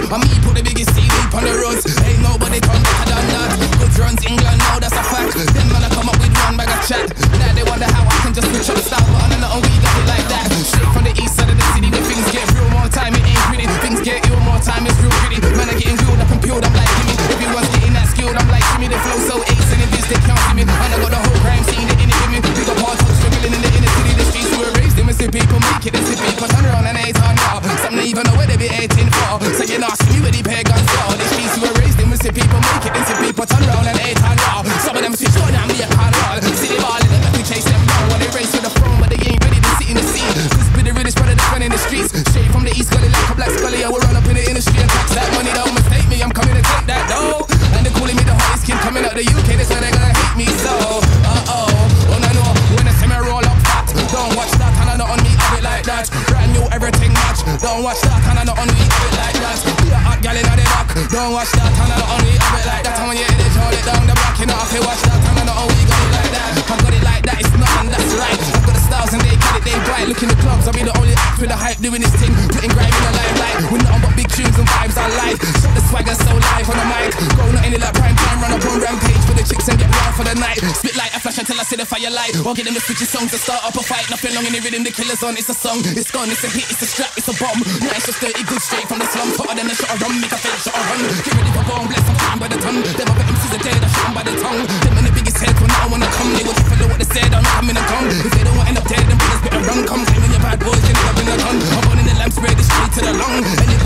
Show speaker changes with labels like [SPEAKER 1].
[SPEAKER 1] And me put the biggest CD on the roads. Ain't nobody come better than that. Good runs England, now that's a fact. Them man I come up with one bag of chat. Now they wonder how I can just switch up style, but I know we got it like that. Straight from the east side of the city, when things get real more time, it ain't pretty. Things get ill more time, it's real pretty. Man, I getting grilled up and peeled, I'm like Jimmy. Everyone's getting that skilled, I'm like Jimmy. The flow so ace and in this they can't see me. And I got the whole crime scene, it in it with me. We got hard talk struggling in the inner city. The streets who were raised, them is the people make it. It's the people turn around and 8 on now. Some don't even know where they be 18 for. So you know, see me where the pagans go. The streets who were raised, them is the people make it. It's the people turn around and 8 on now. Some of them switch on and me a car roll. See the ball in the back, we chase them down. When they race to the throne, but they ain't ready to sit in the scene. Cause be the realest brother that's running the streets. Straight from the east, gully like a black scully. I will run up in the industry and tax that money. Don't mistake me, I'm coming to take that dough. And they're calling me the hottest kid coming out the UK. That's why they're gonna hate me so. Oh no, no, when I see me roll up fat. Don't watch that and I not on me, have it like that. Brand new everything match. Don't watch that and I not on me, have it like that. Be a hot gal in the back. Don't watch that and I not on me, have it like that. And when you hit it, hold it down the block, you know if you watch that and I not on we got it like that. I got it like that, it's nothing, that's right. I've got the styles and they get it, they bright. Look in the clubs, I'll be the only act with the hype doing this thing. Putting grime in the limelight. With nothing but big tunes and vibes I like. Shot the swagger so live on the mic. Go not in it like prime time, run up on rampage for the chicks and get wild for the night. Spit like a flash until I see the fire light. Or get them to switch your songs to start up a fight. Nothing long in the rhythm, the killer's on. It's a song, it's gone, it's a hit, it's a strap, it's a bomb. Now it's just dirty good straight from the slum. Hotter than a shot of rum, make a fake shot of run. Get ready for bomb, bless, I'm flying by the tongue. Them other MCs are dead, I shot 'em by the tongue. Them in the biggest heads when I wanna come. They will follow what they said, I'm coming to come. If they don't want to end up dead, then brothers better run. Come claiming your bad boys, you never bring a gun. I'm on in the lamp, spray this straight to the lung.